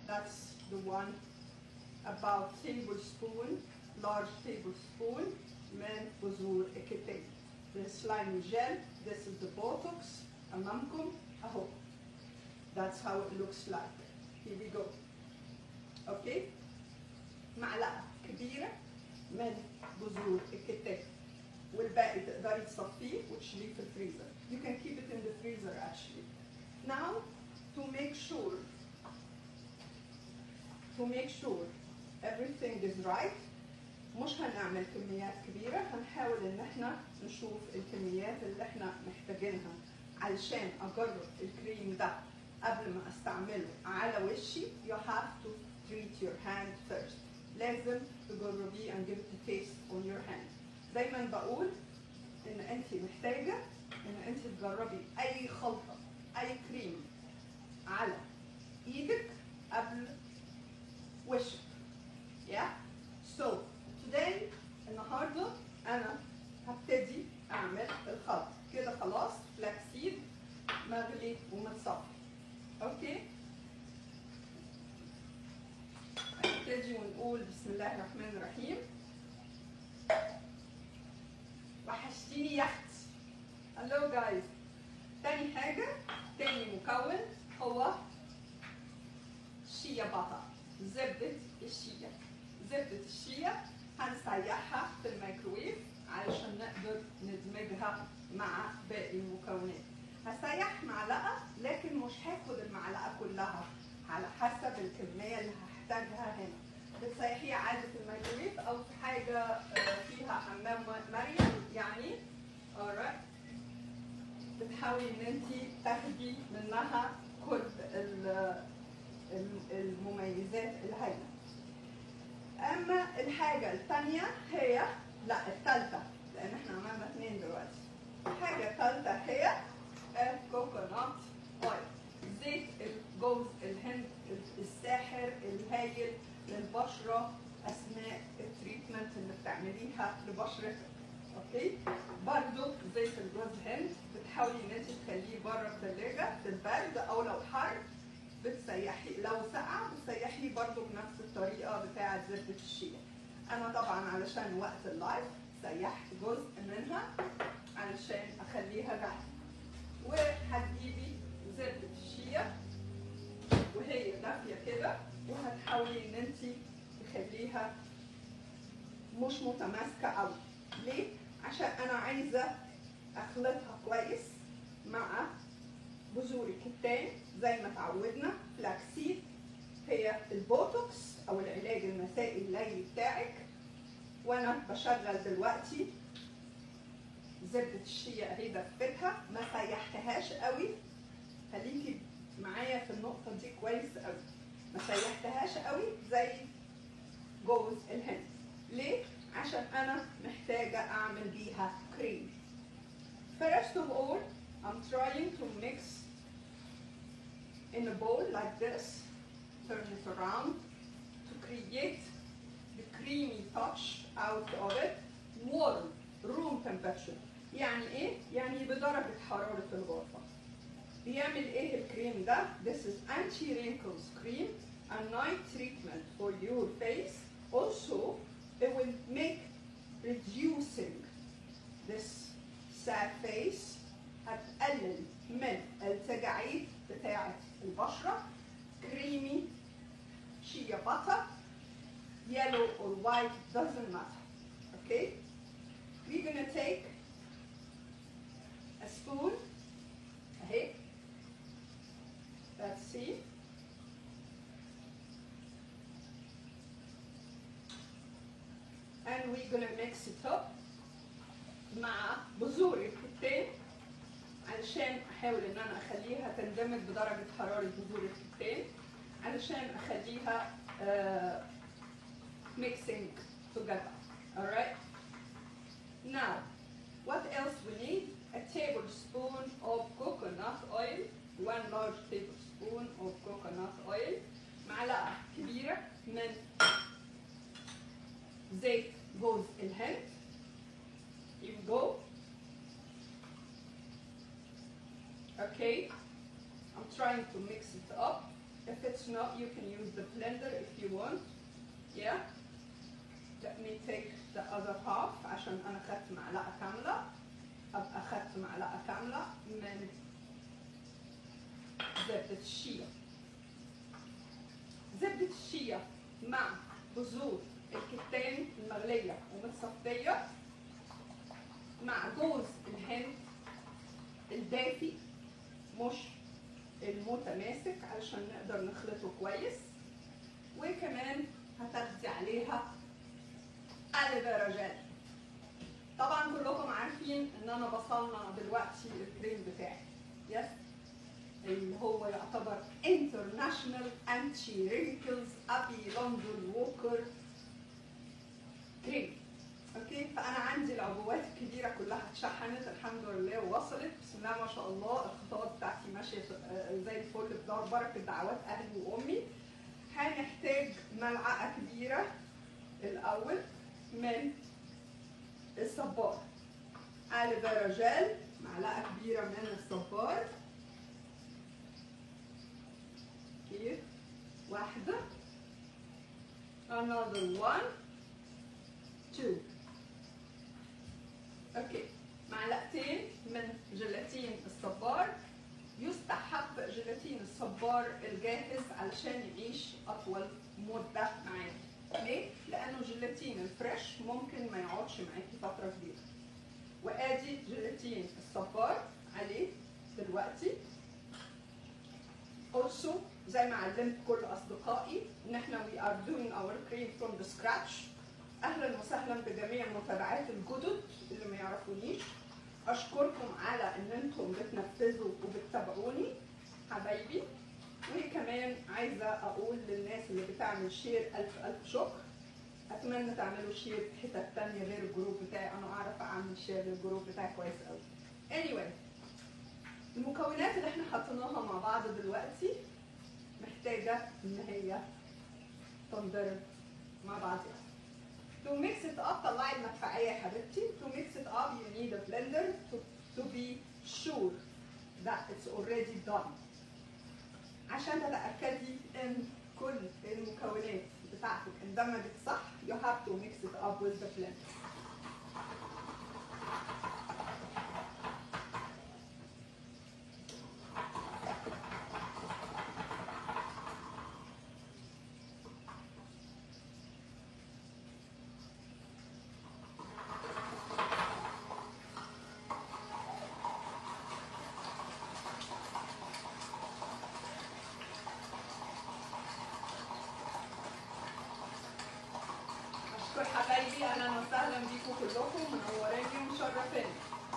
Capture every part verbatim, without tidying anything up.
that's the one. About tablespoon, large tablespoon من بذور الكتان. The slimy gel, this is the Botox أمامكم أهو. That's how it looks like. Here we go. Okay. معلقة كبيرة من بذور الكتان. والباقي تقدري تصفيه وتشيليه في الفريزر. You can keep it in the freezer actually. Now to make sure to make sure everything is right, مش هنعمل كميات كبيرة، هنحاول ان احنا نشوف الكميات اللي احنا محتاجينها علشان اجرب الكريم ده قبل ما استعمله على وشي. You have to treat your hand first. لازم تجربيه and give it a taste on your hand. دايما بقول ان انت محتاجة ان انت تجربي اي خلطة اي كريم على ايدك قبل وشك. Yeah. So today النهارده انا هبتدي اعمل الخلط. كده خلاص فلاكسيد مغلي ومتصفي. اوكي. هنبتدي ونقول بسم الله الرحمن الرحيم. وحشتيني يا اختي. هلو جايز. تاني حاجة تاني مكون هو شيا باتر، زبدة الشيا. زبدة الشيا هنسيحها في الميكروويف علشان نقدر ندمجها مع باقي المكونات. هسيح معلقة لكن مش هاخد المعلقة كلها، على حسب الكمية اللي هحتاجها هنا. بتسيحيها عادي في الميكروويف أو في حاجة فيها حمام مريم يعني. alright. بتحاولي إن أنتي تاخدي منها كل المميزات الهائلة. اما الحاجه الثانيه هي لا الثالثه، لان احنا عملنا اثنين دلوقتي. الحاجه الثالثه هي الكوكونات اويل، زيت جوز الهند الساحر الهايل للبشره اثناء التريتمنت اللي بتعمليها لبشرتك. اوكي. برضو زيت الجوز الهند بتحاولي ان انت تخليه بره الثلاجه في البرد، او لو حر بتسيحي، لو سقع بتسيحيه برضو بنفس الطريقه بتاعه زبده الشيا. انا طبعا علشان وقت اللايف سيحت جزء منها علشان اخليها جاهزه. وهتجيبي زبده الشيا وهي دافيه كده، وهتحاولي ان انت تخليها مش متماسكه قوي. ليه؟ عشان انا عايزه اخلطها كويس مع بذور الكتان زي ما اتعودنا. فلاكسيد هي البوتوكس او العلاج المسائي الليلي بتاعك. وانا بشغل دلوقتي زبده الشيا اهي دفتها، ما سيحتهاش قوي. خليكي معايا في النقطه دي كويس قوي. ما سيحتهاش قوي زي جوز الهند. ليه؟ عشان انا محتاجه اعمل بيها كريم. First of all, I'm trying to mix in a bowl like this, turn it around to create the creamy touch out of it. Warm, room temperature. يعني ايه؟ يعني بدرجة حرارة الغرفة. بيعمل ايه الكريم ده؟ This is anti-wrinkles cream, a night treatment for your face. Also, it will make reducing this sad face. هتقلل من التجاعيد بتاعة البشرة. كريمي شيا باتر، yellow or white doesn't matter. Okay? We're gonna take a spoon. اهي. Let's see. And we're gonna mix it up مع بذور الكتان علشان احاول ان انا اخليها تندمج بدرجه حراره بذور الكتان، علشان اخليها uh, mixing together. Alright. Now, what else we need? A tablespoon of coconut oil, one large tablespoon of coconut oil. معلقه كبيره من زيت جوز الهند. Here we go. Okay, I'm trying to mix it up If it's not, you can use the blender if you want. Yeah. Let me take the other half عشان أنا أخدت معلقة كاملة. أبقى أخدت معلقة كاملة من زبدة الشيا. زبدة الشيا مع بذور الكتان المغلية ومتصفية مع جوز الهند الدافي مش المتماسك علشان نقدر نخلطه كويس، وكمان هتاخدي عليها ألوفيرا جل. طبعا كلكم عارفين ان انا بصنع دلوقتي الكريم بتاعي، يس، اللي هو يعتبر انترناشونال انتي رينكلز ابي لندن ووكر كريم. اوكي، فانا عندي العبوات الكبيره كلها اتشحنت الحمد لله ووصلت، بسم الله ما شاء الله. الخطوات بتاعتي ماشيه زي الفل بدار بركه دعوات اهلي وامي. هنحتاج ملعقه كبيره الاول من الصبار، ألوفيرا جل، معلقه كبيره من الصبار، كيف واحده، another one, two. اوكي، معلقتين من جيلاتين الصبار. يستحب جيلاتين الصبار الجاهز علشان يعيش اطول مده معاكي. ليه؟ لانه جيلاتين الفريش ممكن ما يقعدش معاكي فتره كبيره. وادي جيلاتين الصبار عليه دلوقتي. also زي ما علمت كل اصدقائي ان احنا we are doing our cream from the scratch. اهلا وسهلا بجميع المتابعات الجدد اللي ما يعرفونيش. اشكركم على ان انتم بتنفذوا وبتتابعوني حبايبي. وكمان عايزه اقول للناس اللي بتعمل شير الف الف شكر. اتمنى تعملوا شير في حتت تانية غير الجروب بتاعي، انا اعرف اعمل شير للجروب بتاعي كويس قوي. anyway، المكونات اللي احنا حطيناها مع بعض دلوقتي محتاجه ان هي تنضرب مع بعضها. To mix it up، طلعي المدفعية يا حبيبتي. To mix it up you need a blender to, to be sure that it's already done. عشان تتأكدي ان كل المكونات بتاعتك اندمجت صح you have to mix it up with the blender. حبايبي اهلا وسهلا بيكم كلكم، منوريني ومشرفيني.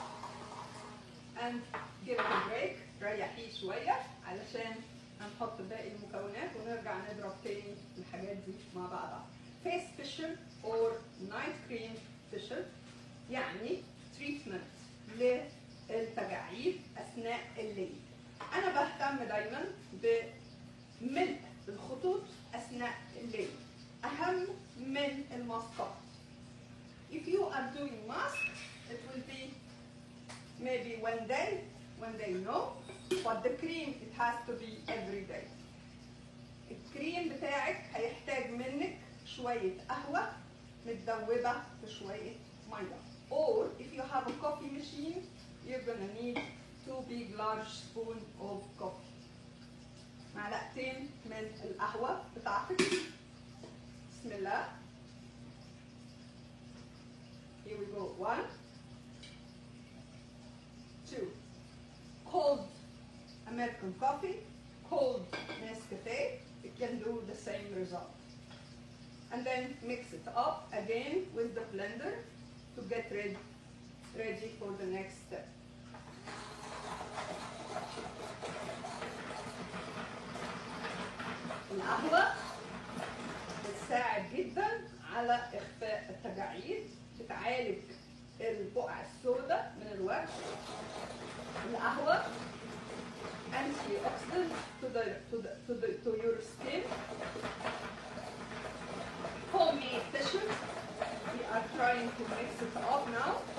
and give it a break، ريحيه شويه علشان هنحط باقي المكونات ونرجع نضرب تاني الحاجات دي مع بعضها. face facial or night cream facial يعني تريتمنت للتجاعيد اثناء الليل. انا بهتم دايما بملء الخطوط اثناء الليل أهم من الماسكات. If you are doing mask, it will be maybe one day, one day no, but the cream it has to be every day. الكريم بتاعك هيحتاج منك شوية قهوة متدوبة في شوية مية. Or if you have a coffee machine, you're gonna need two big large spoon of coffee. معلقتين من القهوة بتاعتك. بسم الله. Here we go. One, two. Cold American coffee, cold Nescafe. It can do the same result. And then mix it up again with the blender to get ready, ready for the next step. القهوة بتساعد جدا على اخفاء التجاعيد، بتعالج البقع السوداء من الوجه. القهوه انتي اوكسيدنت to the to the to the to your skin. Homemade tissue. We are trying to mix it up now.